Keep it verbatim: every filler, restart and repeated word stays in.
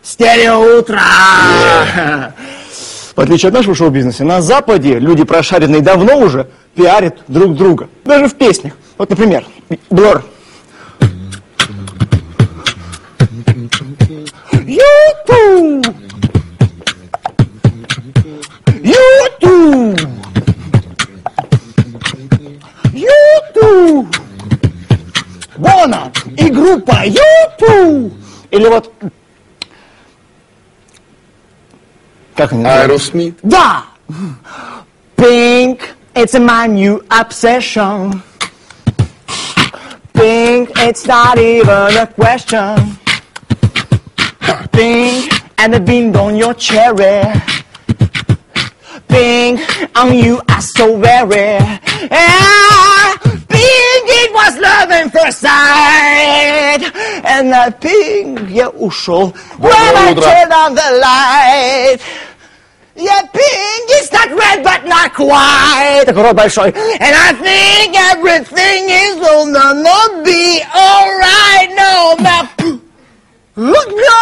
Стерео утро! В отличие от нашего шоу-бизнеса, на Западе люди прошаренные давно уже пиарят друг друга. Даже в песнях. Вот, например, Blur. YouTube! YouTube! YouTube! Бона и группа YouTube! Или вот... Как они называются? Aerosmith. Да! Pink, it's my new obsession. Pink, it's not even a question. Pink, and the bean on your cherry. Pink, on you are so very. Ah, pink, it was love at first sight. And that pink, я ушел. When I turn on the light. Yeah, pink is not red, but not quite. Такой рот большой. And I think everything is gonna be alright. No, now, look, no.